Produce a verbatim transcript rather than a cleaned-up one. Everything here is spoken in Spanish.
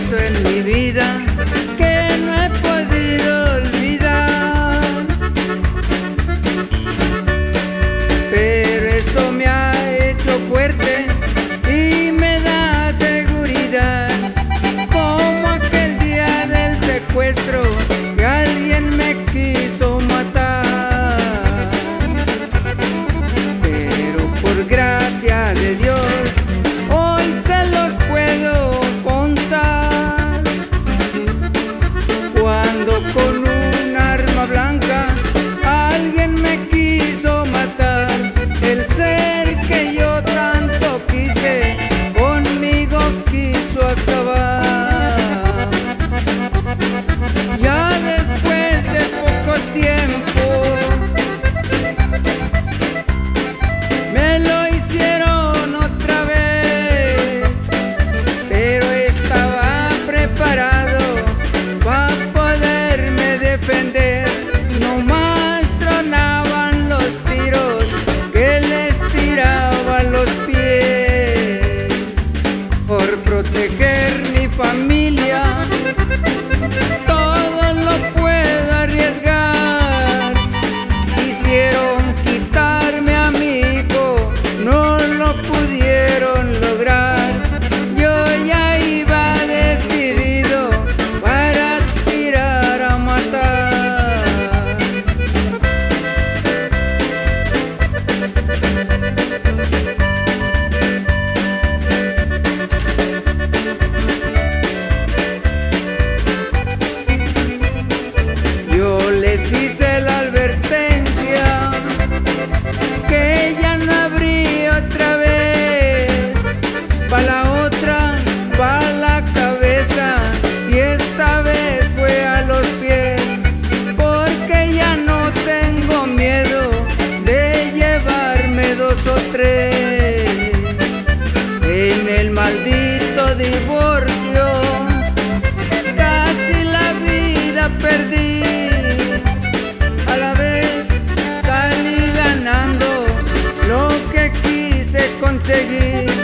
hizo en mi vida que no he podido olvidar. Pero eso me ha hecho fuerte y me da seguridad, como aquel día del secuestro que alguien me quiso matar. Pero por gracia de Dios hoy se los puedo contar. Cuando con un arma blanca alguien me quiso matar, el ser que yo tanto quise conmigo quiso acabar. Ya después de poco tiempo me lo hicieron otra vez, pero estaba preparado para poderme defender. Nomás tronaban los tiros que les tiraba los pies. Por proteger mi familia todo lo puedo arriesgar. Quisieron quitarme a mi hijo, no lo pudieron lograr. Yo ya iba decidido para tirar a matar. Yo les hice la advertencia que ya no habría otra vez. Pa' la otra, pa' la cabeza, si esta vez fue a los pies, porque ya no tengo miedo de llevarme dos o tres. En el maldito divorcio casi la vida perdí. A la vez salí ganando lo que quise conseguir.